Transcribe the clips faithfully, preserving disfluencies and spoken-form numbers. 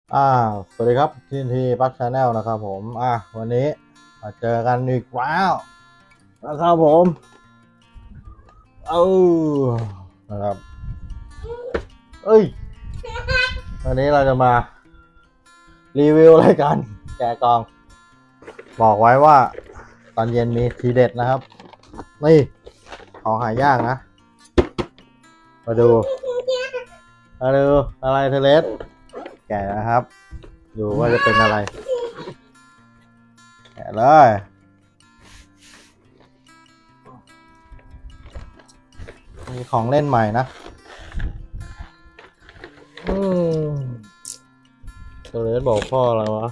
อ่าสวัสดีครับทีนทีปักชาแนลนะครับผมอ่าวันนี้มาเจอกันอีกแล้วนะครับผมเออนะครับเอ้ยวันนี้เราจะมารีวิวรายการแกะกล่องบอกไว้ว่าตอนเย็นมีทีเด็ดนะครับนี่ของหายากนะมาดูมาดูอะไรเทเลสแกะนะครับดูว่าจะเป็นอะไรแกะเลยมีของเล่นใหม่นะอืมเทเลสบอกพ่ออะไรวะ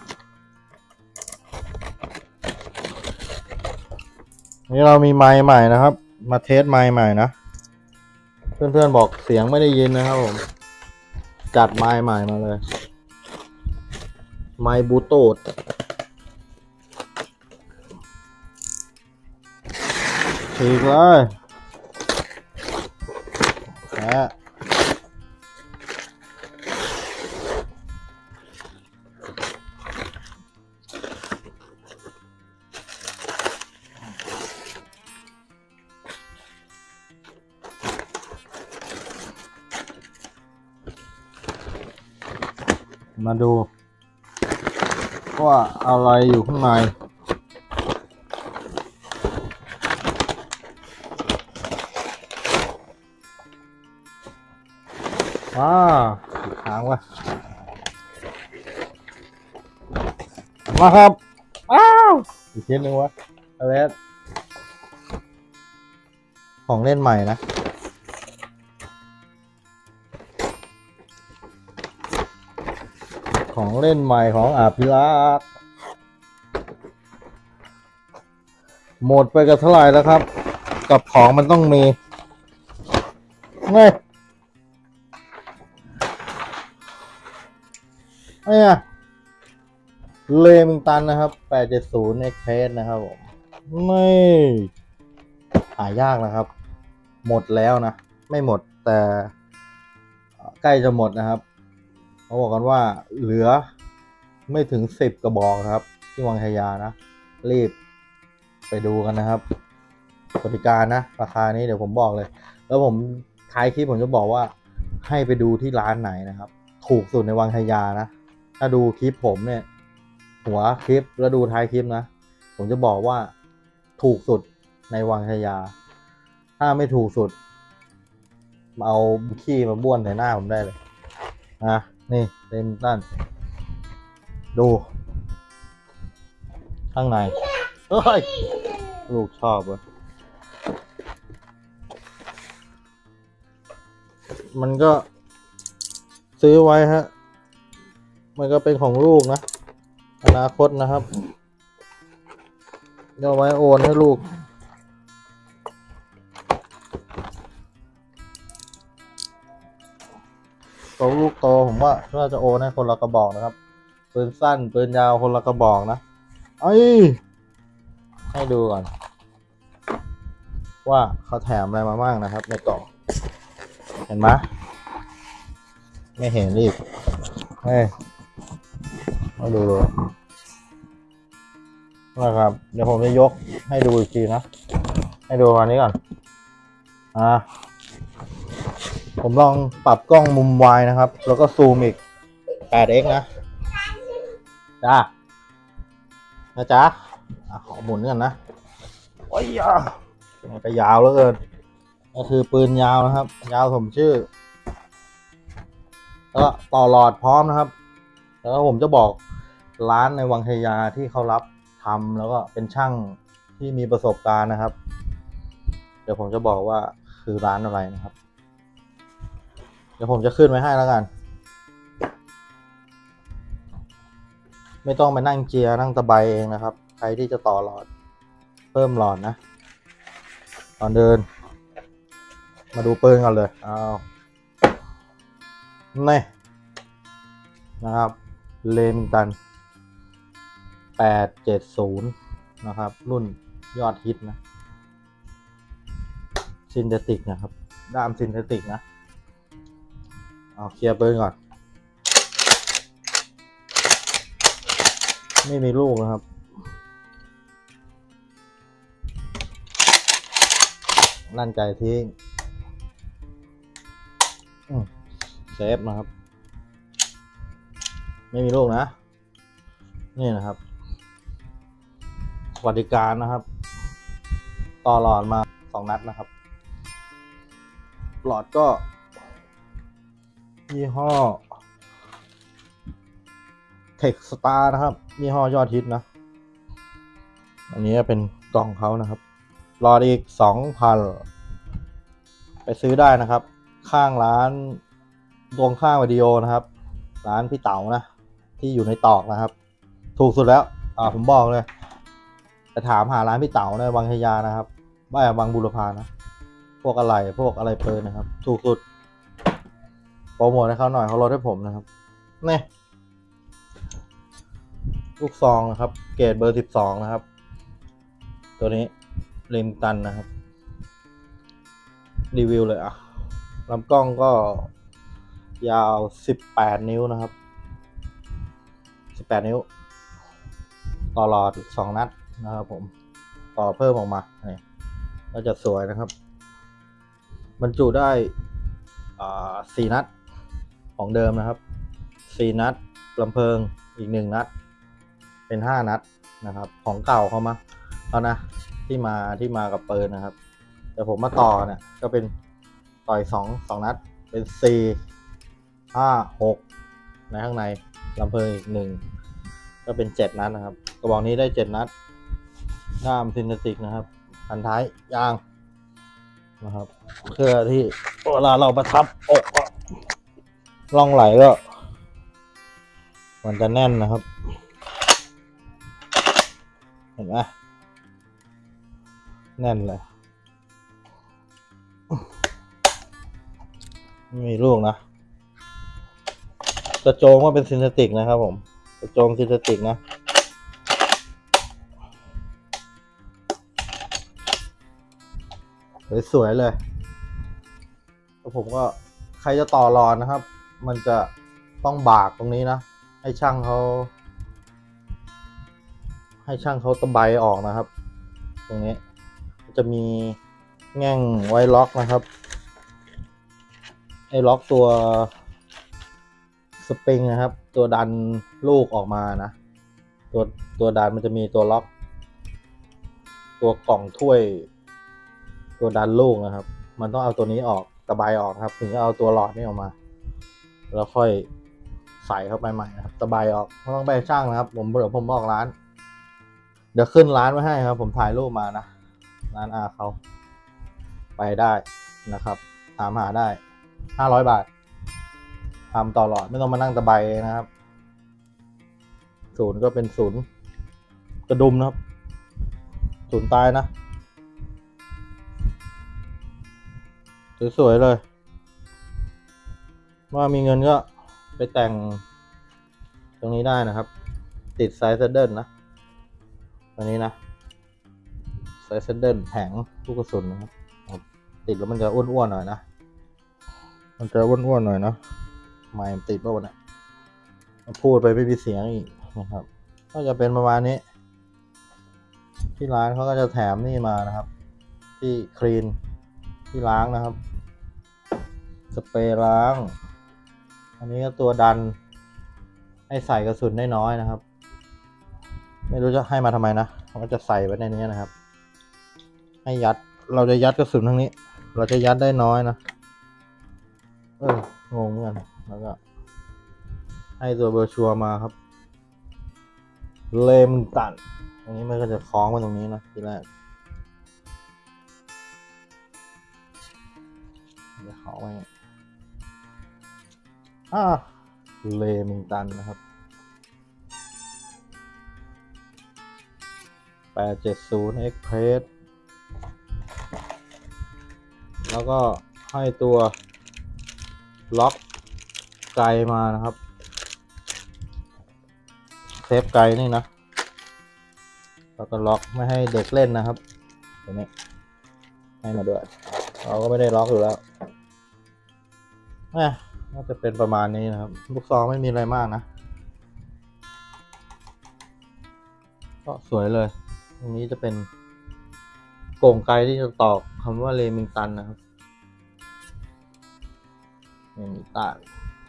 นี่เรามีไมค์ใหม่นะครับมาเทสไมค์ใหม่นะเพื่อนๆบอกเสียงไม่ได้ยินนะครับผมจัดไมค์ใหม่มาเลยไมค์บลูทูธฉีกเลยนะมาดูว่าอะไรอยู่ข้างในว้าค้างวะมาครับอ้าวอีกชิ้นหนึ่งวะอะไรของเล่นใหม่นะของเล่นใหม่ของอาภิรักษ์หมดไปกับเท่าไหร่แล้วครับกับของมันต้องมีไงเนี่ยเลมิงตันนะครับแปดเจ็ดศูนย์ เอ็กเพรสนะครับผมไม่หายากนะครับหมดแล้วนะไม่หมดแต่ใกล้จะหมดนะครับเขาบอกกันว่าเหลือไม่ถึงสิบกระบอกครับที่วังชยานะรีบไปดูกันนะครับบริการนะราคานี้เดี๋ยวผมบอกเลยแล้วผมท้ายคลิปผมจะบอกว่าให้ไปดูที่ร้านไหนนะครับถูกสุดในวังชยานะถ้าดูคลิปผมเนี่ยหัวคลิปแล้วดูท้ายคลิปนะผมจะบอกว่าถูกสุดในวังชยาถ้าไม่ถูกสุดมาเอาขี้มาบ้วนใส่หน้าผมได้เลยนะนี่เป็นนั่นดูข้างในเฮ้ยลูกชอบเว้ยมันก็ซื้อไว้ฮะมันก็เป็นของลูกนะอนาคตนะครับเอาไว้โอนให้ลูกตัวลูกโตผมว่าน่าจะโอนให้คนละกระบอกนะครับปืนสั้นปืนยาวคนละกระบอกนะไอ้ให้ดูก่อนว่าเขาแถมอะไรมาบ้างนะครับในกล่องเห็นไหมไม่เห็นรีบเฮ้ยมาดูดูนะครับเดี๋ยวผมจะยกให้ดูอีกทีนะให้ดูอันนี้ก่อนอ่าผมลองปรับกล้องมุมวายนะครับแล้วก็ซูมอีก แปดเอ็กซ์ นะจ้านะจ๊ะขอหมุนกันนะโอ้ยมันก็ยาวเหลือเกินก็คือปืนยาวนะครับยาวสมชื่อแล้วต่อหลอดพร้อมนะครับแล้วผมจะบอกร้านในวังชยาที่เขารับทำแล้วก็เป็นช่างที่มีประสบการณ์นะครับเดี๋ยวผมจะบอกว่าคือร้านอะไรนะครับเดี๋ยวผมจะขึ้นไว้ให้แล้วกันไม่ต้องไปนั่งเจียนั่งตะไบเองนะครับใครที่จะต่อหลอดเพิ่มหลอดนะตอนเดินมาดูปืนกันเลยเอานี่นะครับเลมิงตันแปดเจ็ดศูนย์นะครับรุ่นยอดฮิตนะซินเทติกนะครับด้ามซินเทติกนะเอาเคลียร์ปืนก่อนไม่มีลูกนะครับลั่นไก่ทิ้งเซฟนะครับไม่มีลูกนะนี่นะครับสวัสดิการนะครับต่อหลอดมาสองนัดนะครับหลอดก็ยี่ห้อเทคสตาร์นะครับยี่ห้อยอดฮิตนะอันนี้เป็นกล่องเขานะครับหลอดอีกสองพันไปซื้อได้นะครับข้างร้านตรงข้างวิดีโอนะครับร้านพี่เต๋านะที่อยู่ในตอกนะครับถูกสุดแล้วอ่าผมบอกเลยไปถามหาร้านพี่เต๋าในวังชยานะครับบ้านวังบุรพานะพวกอะไรพวกอะไรเพลินนะครับถูกสุดโปรโมทให้เขาหน่อยเขาลดให้ผมนะครับนี่ลูกซองนะครับเกรดเบอร์สิบสองนะครับตัวนี้เลมตันนะครับรีวิวเลยอ่ะลำกล้องก็ยาวสิบแปดนิ้วนะครับสิบแปดนิ้วต่อหลอดสองนัดนะครับผมต่อเพิ่มออกมาเนี่ยก็จะสวยนะครับบรรจุได้สี่นัดของเดิมนะครับสี่นัดลำเพลิงอีกหนึ่งนัดเป็นห้านัดนะครับของเก่าเขามาเอานะที่มาที่มากับปืนนะครับแต่ผมมาต่อเนี่ยก็เป็นต่อยสองสองนัดเป็นสี่ห้าหกในข้างในลำเพลิงอีกหนึ่งก็เป็นเจ็ดนัดนะครับกระบอกนี้ได้เจ็ดนัดด้ามซินเทติกนะครับพันท้ายยางนะครับเพื่อที่เวลาเราประทับอกล่องไหลก็มันจะแน่นนะครับเห็นไหมแน่นเลยไม่มีลูกนะกระโจมก็เป็นซินเทติกนะครับผมกระโจมซินเทติกนะสวยๆเลยแล้วผมก็ใครจะต่อหลอดนะครับมันจะต้องบากตรงนี้นะให้ช่างเขาให้ช่างเขาตะไบออกนะครับตรงนี้จะมีแง่งไว้ล็อกนะครับไอ้ล็อกตัวสปริงนะครับตัวดันลูกออกมานะตัวตัวดันมันจะมีตัวล็อกตัวกล่องถ้วยตัวดันลูกนะครับมันต้องเอาตัวนี้ออกตะไบออกครับถึงจะเอาตัวหลอดนี้ออกมาแล้วค่อยใส่เข้าไปใหม่นะครับตะไบออกไม่ต้องไปช่างนะครับผมเดี๋ยวผมบอกร้านเดี๋ยวขึ้นร้านไว้ให้ครับผมถ่ายรูปมานะร้านอาเขาไปได้นะครับถามหาได้ห้าร้อยบาททำต่อหลอดไม่ต้องมานั่งตะไบนะครับศูนย์ก็เป็นศูนย์กระดุมนะครับศูนย์ตายนะสวยๆเลยว่ามีเงินก็ไปแต่งตรงนี้ได้นะครับติดไซส์เซเดิลนะตัวนี้นะไซส์เซเดิลแผงลูกกระสุนนะครับติดแล้วมันจะอ้วนๆหน่อยนะมันจะอ้วนๆหน่อยนะไม่ติดป่ะวะเนี่ยพูดไปไม่มีเสียงอีกนะครับก็จะเป็นประมาณนี้ที่ร้านเขาก็จะแถมนี่มานะครับที่คลีนที่ล้างนะครับสเปรย์ล้างอันนี้ก็ตัวดันให้ใส่กระสุนได้น้อยนะครับไม่รู้จะให้มาทำไมนะเขาก็จะใส่ไว้ในนี้นะครับให้ยัดเราจะยัดกระสุนทั้งนี้เราจะยัดได้น้อยนะเอองงเหมือนกันแล้วก็ให้ตัวเบอร์ชัวมาครับเลมตันอันนี้มันก็จะคล้องไว้ตรงนี้นะทีแรกจะเขาไว้อ่าเลมิงตันนะครับแปดเจ็ดศูนย์ Express แล้วก็ให้ตัวล็อกไกมานะครับเซฟไกนี่นะแล้วก็ล็อกไม่ให้เด็กเล่นนะครับตัวนี้ให้มาด้วยเราก็ไม่ได้ล็อกอยู่แล้วน่าจะเป็นประมาณนี้นะครับลูกซองไม่มีอะไรมากนะก็สวยเลยตรงนี้จะเป็นโก่งไกลที่จะตอกคำว่าเลมิงตันนะครับเลมิงตัน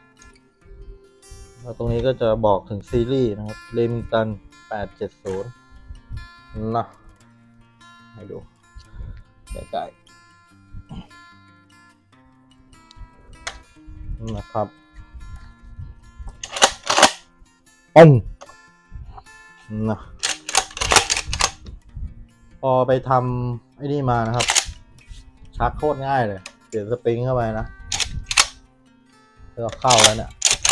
แล้วตรงนี้ก็จะบอกถึงซีรีส์นะครับเลมิงตันแปดเจ็ดศูนย์นะให้ดูใกล้ๆนะครับองนะพอไปทำไอ้นี่มานะครับชักโคตรง่ายเลยเปลี่ยนสปริงเข้าไปนะแล้วเข้าแล้วเนี่ย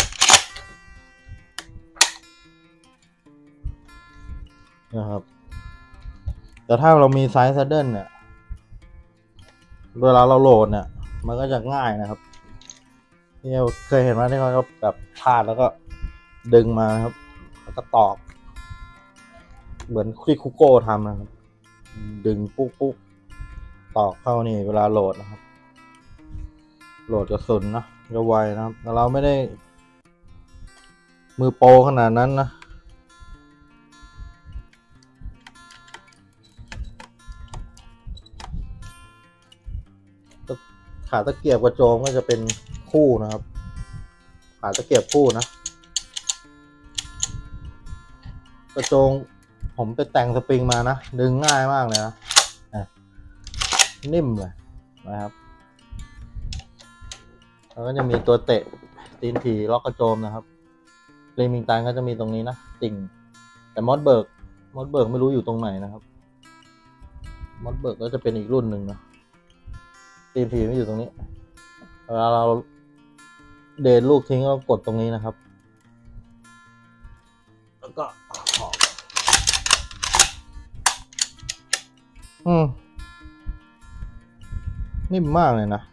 นะครับแต่ถ้าเรามีไซส์ซัดเดิลเนี่ยเวลาเราโหลดเนี่ยมันก็จะง่ายนะครับที่เราเคยเห็นว่าที่เขาแบบพลาดแล้วก็ดึงมานะครับแล้วก็ตอกเหมือนที่คุโก้ทำนะครับดึงปุ๊บปุ๊บตอกเข้านี่เวลาโหลดนะครับโหลดกระสุนนะจะไวนะครับแต่เราไม่ได้มือโปรขนาดนั้นนะขาตะเกียบกระโจมก็จะเป็นคู่นะครับขาตะเกียบคู่นะกระโจงผมไปแต่งสปริงมานะดึงง่ายมากเลยนะนิ่มเลยนะครับแล้วก็จะมีตัวเตะตีนผีล็อกกระโจมนะครับเลมิงตันก็จะมีตรงนี้นะติ่งแต่มอสเบิร์กมอสเบิร์กไม่รู้อยู่ตรงไหนนะครับมอสเบิร์กก็จะเป็นอีกรุ่นหนึ่งนะตีนผีไม่อยู่ตรงนี้เวลาเราเดนลูกทิ้งก็กดตรงนี้นะครับแล้วก็อืมนิ่มมากเลยนะ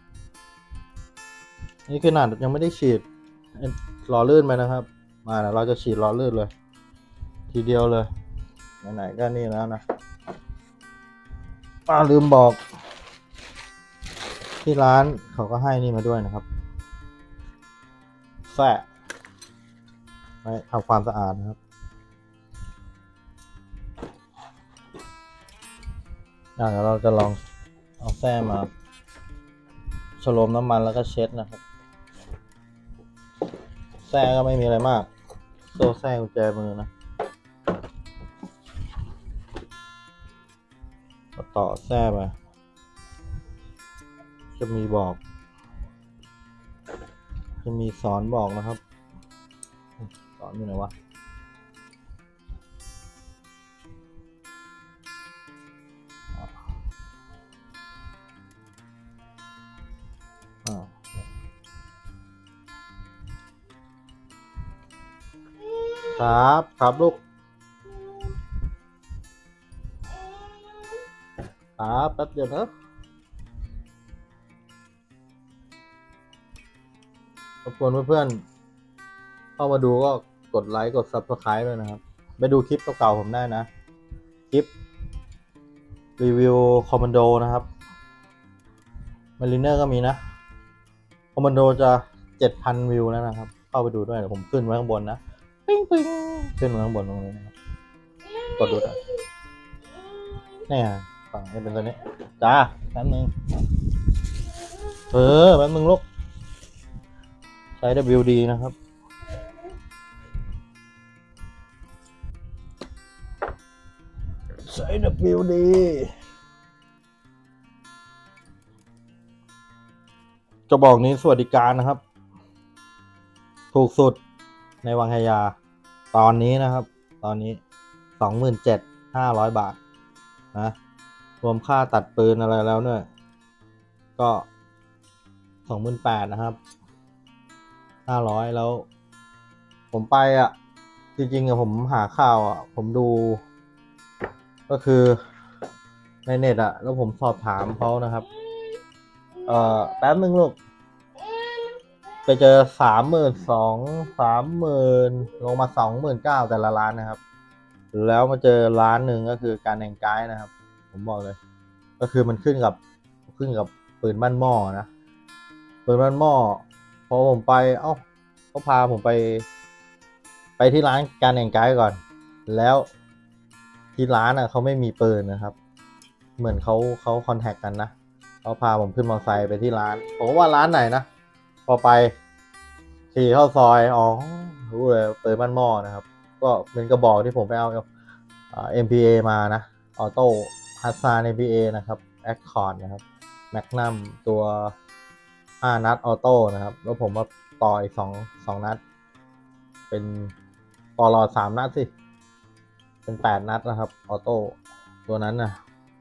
นี่ขนาดยังไม่ได้ฉีดหล่อลื่นไปนะครับมาเดี๋ยวเราจะฉีดหล่อลื่นเลยทีเดียวเลยไหนๆก็นี่แล้วนะป้าลืมบอกที่ร้านเขาก็ให้นี่มาด้วยนะครับแฝะไว้ทำความสะอาดนะครับเดี๋ยวเราจะลองเอาแส้มาฉโลมน้ำมันแล้วก็เช็ดนะครับแส้ก็ไม่มีอะไรมากโซ่แส้กุญแจมือนะต่อแส้ไปจะมีบอกจะมีสอนบอกนะครับสอนอยู่ไหนวะครับครับลูกครับแป๊บเดียวนะรบกวนเพื่อนๆเข้ามาดูก็กดไลค์กด ซับสไครบ์ ด้วยนะครับไปดูคลิปเก่าๆผมได้นะคลิปรีวิวคอมมานโดนะครับมาริเนอร์ก็มีนะคอมมานโดจะ เจ็ดพัน วิวแล้วนะครับเข้าไปดูด้วยเดี๋ยวผมขึ้นไว้ข้างบนนะปิ้งปิ้งขึ้นไว้ข้างบนตรงนี้นะครับกดดูนะนี่ฮะฝั่งนี้เป็นตัวนี้จ้าแป๊บนึงเออแป๊บนึงลูกใช้ ดับเบิลยู ดี นะครับใช้ ดับเบิลยู ดี จะบอกนี้สวัสดิการนะครับถูกสุดในวังขยาตอนนี้นะครับตอนนี้ สองหมื่นเจ็ดพันห้าร้อย บาทนะรวมค่าตัดปืนอะไรแล้วเนี่ยก็ สองหมื่นแปดพัน นะครับห้าร้อยแล้วผมไปอ่ะจริงๆอะผมหาข่าวอ่ะผมดูก็คือในเน็ตอ่ะแล้วผมสอบถามเขานะครับเอ่อแป๊บนึงลูกไปเจอสามหมื่นสองสามหมื่นลงมาสองหมื่นเก้าแต่ละร้านนะครับแล้วมาเจอร้านหนึ่งก็คือการแต่งกายนะครับผมบอกเลยก็คือมันขึ้นกับขึ้นกับปืนบ้านหม้อนะปืนบ้านหม้อพอผมไปเอ้าเขาพาผมไปไปที่ร้านการแต่งกายก่อนแล้วที่ร้านอ่ะเขาไม่มีปืนนะครับเหมือนเขาเขาคอนแทคกันนะเขาพาผมขึ้นมอเตอร์ไซค์ไปที่ร้านผมว่าร้านไหนนะพอไปขี่เข้าซอยอ๋อรู้เลยปืนบ้านหม้อนะครับก็เป็นกระบอกที่ผมไปเอาเอ็มพีเอมานะออโต้ฮัสซาน เอ็ม พี เอ นะครับแอคคอร์ดนะครับแมกนัมตัวห้านัดออโต้นะครับแล้วผมมาต่ออีกสองสองนัดเป็นต่อรอสามนัดสิเป็นแปดนัดนะครับออโต้ตัวนั้นนะ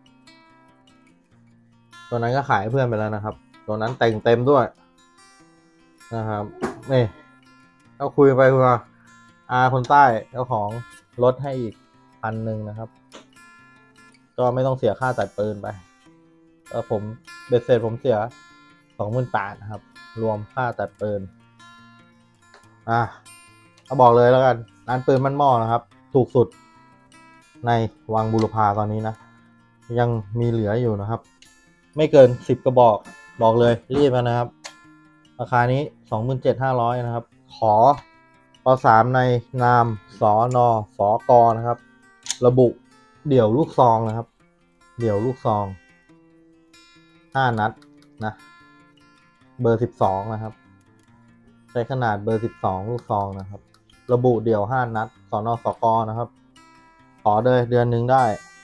ตัวนั้นก็ขายให้เพื่อนไปแล้วนะครับตัวนั้นแต่งเต็มด้วยนะครับนี่ก็คุยไปคุยมาอาคนใต้เจ้าของลดให้อีกพันหนึ่งนะครับก็ไม่ต้องเสียค่าตัดปืนไปแล้วผมเบ็ดเสร็จผมเสียสองหมื่นแปดนะครับรวมค่าตัดปืนอ่ะก็บอกเลยแล้วกันร้านปืนมันหม้อนะครับถูกสุดในวังบุรพาตอนนี้นะยังมีเหลืออยู่นะครับไม่เกินสิบกระบอกบอกเลยรีบนะครับราคานี้ สองหมื่นเจ็ดพันห้าร้อย นะครับขอปสามในนามสนสกนะครับระบุเดี่ยวลูกซองนะครับเดี่ยวลูกซองห้านัดนะเบอร์สิบสองนะครับใช้ขนาดเบอร์สิบสองลูกซองนะครับระบุเดี่ยวห้านัดสนสกนะครับขอเลยเดือนหนึ่งได้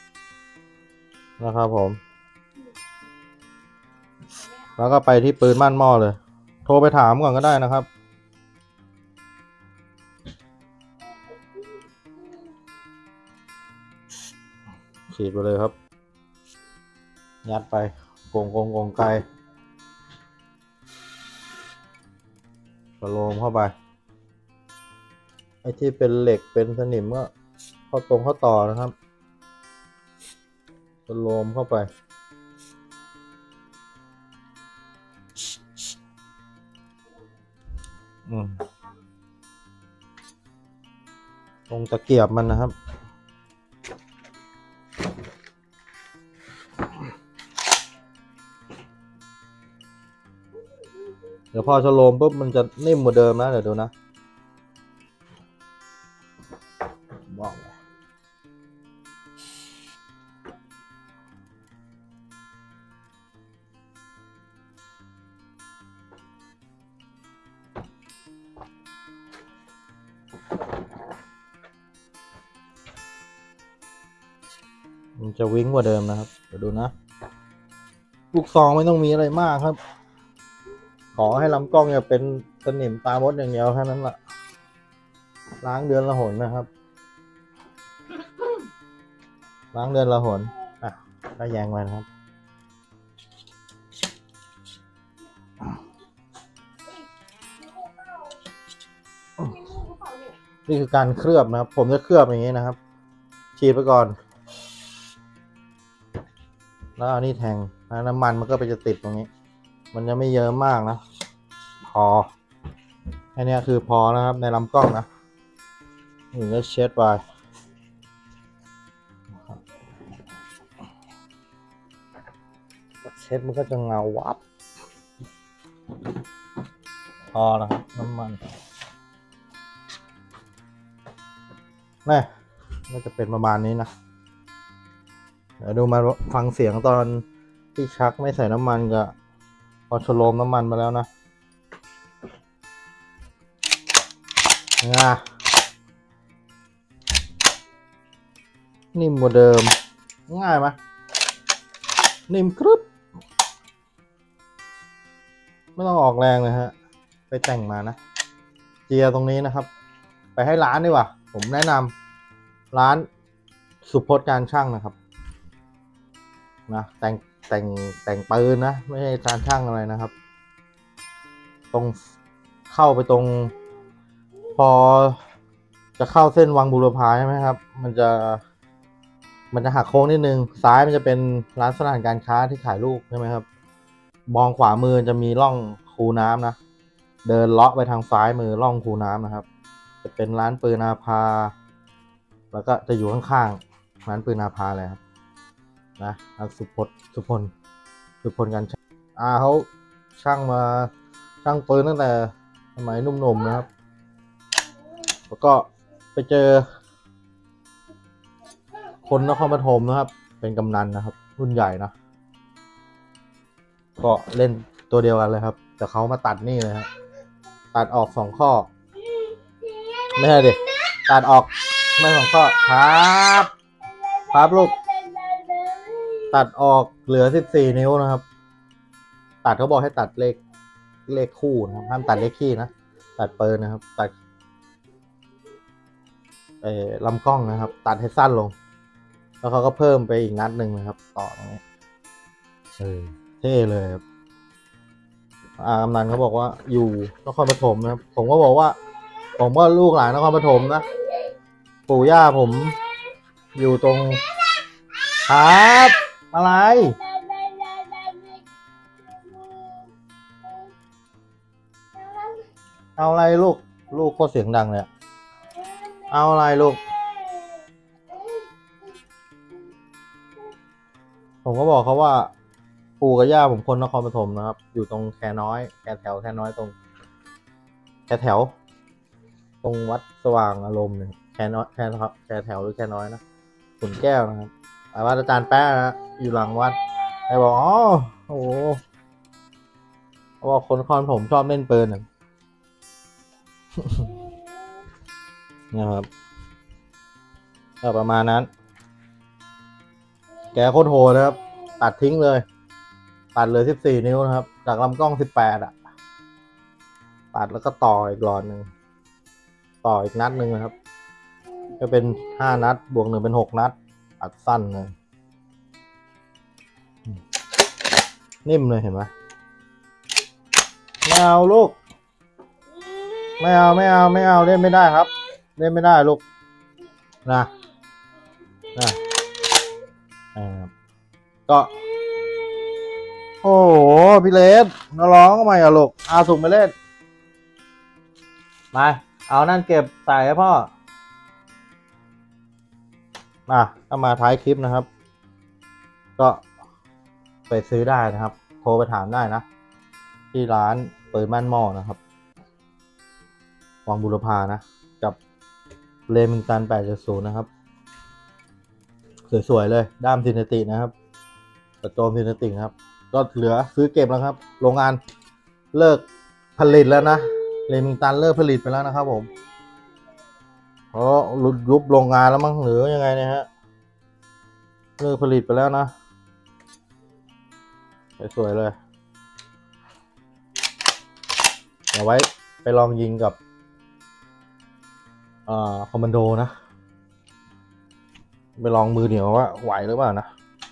นะครับผมแล้วก็ไปที่ปืนม่านหม้อเลยโทรไปถามก่อนก็ได้นะครับฉีดไปเลยครับยัดไปโกงโกงโกงไกลกระโลมเข้าไปไอ้ที่เป็นเหล็กเป็นสนิมก็เข้าตรงเข้าต่อนะครับกระโลมเข้าไปอืมตรงตะเกียบมันนะครับเดี๋ยวพอฉโลมปุ๊บมันจะนิ่มกว่าเดิมนะเดี๋ยวดูนะบอกเลยมันจะวิ่งกว่าเดิมนะครับเดี๋ยวดูนะลูกซองไม่ต้องมีอะไรมากครับขอให้ลำกล้องอย่าเป็นสนิมตามดอย่างเดียวแค่นั้นแหละล้างเดือนละหนนะครับล้างเดือนละหนอ่ะก็แยงไว้นะครับนี่คือการเคลือบนะครับผมจะเคลือบอย่างนี้นะครับฉีดไปก่อนแล้วเอานี่แทงน้ำมันมันก็ไปจะติดตรงนี้มันจะไม่เยอะมากนะพอแค่นี้คือพอนะครับในลำกล้องนะนี่ก็เช็ดไปเช็ดมันก็จะเงาวับพอนะครับน้ำมันนี่ก็จะเป็นประมาณนี้นะเดี๋ยวดูมาฟังเสียงตอนที่ชักไม่ใส่น้ำมันกับพอฉโลมน้ำมันมาแล้วนะนะนิ่มกว่าเดิมง่ายไหมนิ่มกรึบไม่ต้องออกแรงเลยฮะไปแต่งมานะเจียตรงนี้นะครับไปให้ร้านดีกว่าผมแนะนำร้านสุพจน์การช่างนะครับนะแต่งแต่งแต่งปืนนะไม่ใช่การช่างอะไรนะครับตรงเข้าไปตรงพอจะเข้าเส้นวังบุรพาใช่ไหมครับมันจะมันจะหักโค้งนิดนึงซ้ายมันจะเป็นร้านสถานการค้าที่ขายลูกใช่ไหมครับมองขวามือจะมีร่องคูน้ำนะเดินเลาะไปทางซ้ายมือร่องคูน้ำนะครับจะเป็นร้านปืนอาภาแล้วก็จะอยู่ข้างๆร้านปืนอาภาเลยครับนะร้านสุพจน์สุพลสุพลการช่างอาเขาช่างมาช่างปืนตั้งแต่สมัยหนุ่มๆนะครับแล้วก็ไปเจอคนนครปฐมนะครับ เป็นกำนันนะครับ รุ่นใหญ่นะก็เล่นตัวเดียวกันเลยครับแต่เขามาตัดนี่เลยครับตัดออกสองข้อไม่ใช่ดิตัดออกไม่สองข้อครับครับลูกตัดออกเหลือสิบสี่นิ้วนะครับตัดเขาบอกให้ตัดเลขเลขคู่นะครับห้ามตัดเลขคี่นะตัดเปิร์นะครับตัดเอ่อลำกล้องนะครับตัดให้สั้นลงแล้วเขาก็เพิ่มไปอีกนัดหนึ่งนะครับต่อตรงนี้เออเท่เลยครับอากำนันเขาบอกว่าอยู่นครปฐมนะครับผมก็บอกว่าผมก็ลูกหลานนครปฐมนะปู่ย่าผมอยู่ตรงครับอะไรเอาอะไรลูกลูกโคตรเสียงดังเลยเอาอะไรลูกผมก็บอกเขาว่าปู่กับย่าผมคนนครปฐมนะครับอยู่ตรงแคน้อยแคแถวแคน้อยตรงแคแถวตรงวัดสว่างอารมณ์เนี่ยแคน้อยแคแคแถวหรือแคน้อยนะขุนแก้วนะครับวัดอาจารย์แป๊ะนะอยู่หลังวัดไอ้บอกอ๋อโอ้โหเขาบอกคนนครปฐมชอบเล่นปืนนะครับก็ประมาณนั้นแกโคตรโหดนะครับตัดทิ้งเลยตัดเลยสิบสี่นิ้วนะครับจากลำกล้องสิบแปดอ่ะตัดแล้วก็ต่ออีกหลอดหนึ่งต่ออีกนัดหนึ่งนะครับก็เป็นห้านัดบวกหนึ่งเป็นหกนัดตัดสั้นเลยนิ่มเลยเห็นไหมไม่เอาลูกไม่เอาไม่เอาไม่เอาเล่นไม่ได้ครับเล่นไม่ได้ลูกนะนะอ่าก็โอ้โหพี่เลสมาร้องทำไมอะลูกเอาถุงไปเล่นมาเอานั่นเก็บใส่ให้พ่อมาถ้ามาท้ายคลิปนะครับก็ไปซื้อได้นะครับโทรไปถามได้นะที่ร้านเปิดม่านหม้อนะครับวังบุรพานะกับเลมิงตันแปดจุดศูนย์นะครับสวยๆเลยด้ามซินเนตินะครับกระโจมซินเนติครับก็เหลือซื้อเก็บแล้วครับโรงงานเลิกผลิตแล้วนะเลมิงตันเลิกผลิตไปแล้วนะครับผมเพราะยุบโรงงานแล้วมั้งหรือยังไงเนี่ยฮะเลิกผลิตไปแล้วนะสวยๆเลยเอาไว้ไปลองยิงกับอ่าคอมมานโดนะไปลองมือเดียวว่าไหวหรือเปล่านะ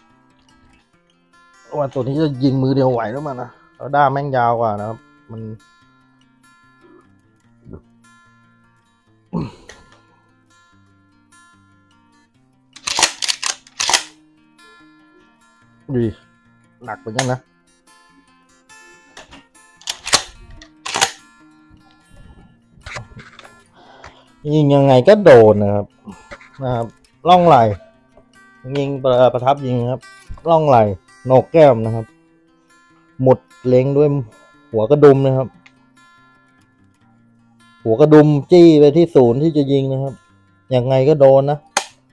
ว่าตัวนี้จะยิงมือเดียวไหวหรือเปล่านะแล้วด้ามแม่งยาวกว่านะครับมันดีหนักเหมือนกันนะยิงยังไงก็โดนนะครับนะครับล่องไหลยิงประทับยิงครับล่องไหลโหนกแก้มนะครับหมดเล็งด้วยหัวกระดุมนะครับหัวกระดุมจี้ไปที่ศูนย์ที่จะยิงนะครับยังไงก็โดนนะ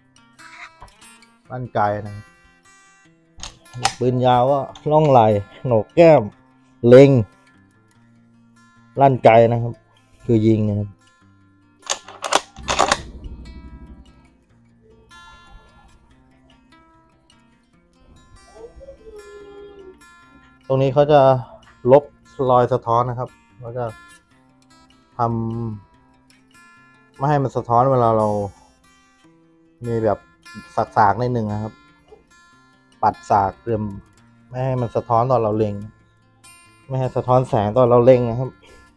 ลั่นไกลนะปืนยาวก็ล่องไหลโหนกแก้มเล็งลั่นไกลนะครับคือยิงนะครับตรงนี้เขาจะลบรอยสะท้อนนะครับเขาจะทำไม่ให้มันสะท้อนเวลาเรามีแบบสากๆนิดนึงนะครับปัดสากเตรียมไม่ให้มันสะท้อนตอนเราเล็งไม่ให้สะท้อนแสงตอนเราเล็งนะครับ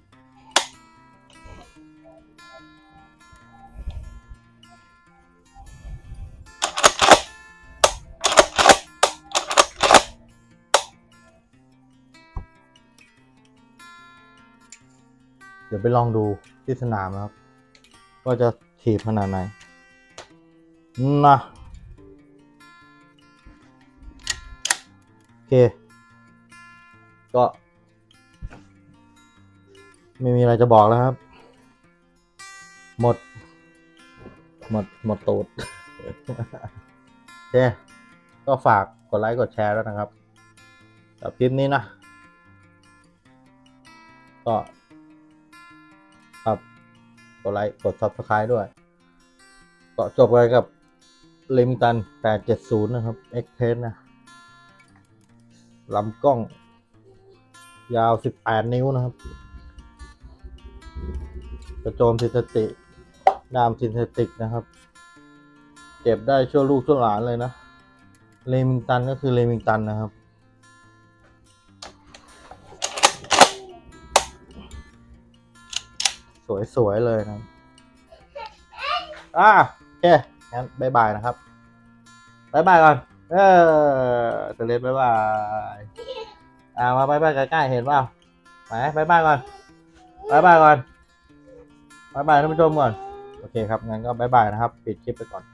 เดี๋ยวไปลองดูที่สนามนะครับว่าจะถีบขนาดไหนนะโอเคก็ไม่มีอะไรจะบอกแล้วครับหมดหมดหมดตูดเคก็ฝากกดไลค์กดแชร์แล้วนะครับสำหรับคลิปนี้นะก็ครับกดไลค์กด ซับสไครบ์ ด้วยก็จบไปกับเลมิงตันแปดเจ็ดศูนย์นะครับ เอ็กซ์เพรส นะลำกล้องยาวสิบแปดนิ้วนะครับกระโจมซินเทติกดามซินเทติกนะครับเก็บได้ชั่วลูกชั่วหลานเลยนะเลมิงตันก็คือเลมิงตันนะครับสวยๆเลยนะอ่ะโอเคงั้นบายบายนะครับบายบายก่อนเออจะเล่นบายบายอ่ามาบายบายใกล้ๆเห็นเปล่าไหนบายบายก่อนบายบายก่อนบายบายท่านผู้ชมก่อนโอเคครับงั้นก็บายบายนะครับปิดคลิปไปก่อน